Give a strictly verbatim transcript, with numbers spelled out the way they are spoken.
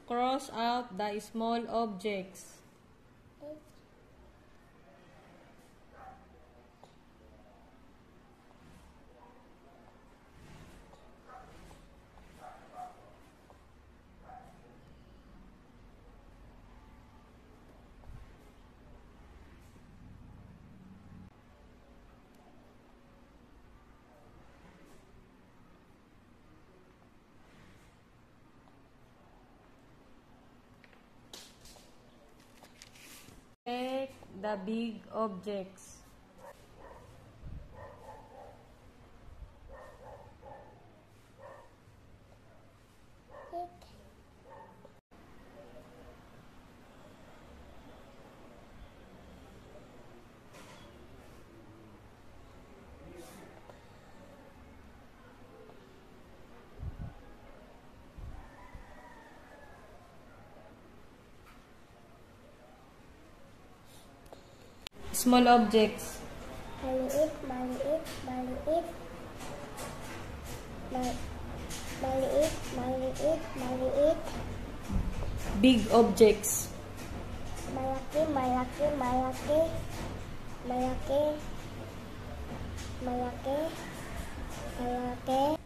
Cross out the small objects. Take the big objects. Small objects. Maliit, maliit, maliit. Mal maliit, maliit, maliit. Big objects. Malaki, malaki, malaki. Malaki. Malaki. Malaki.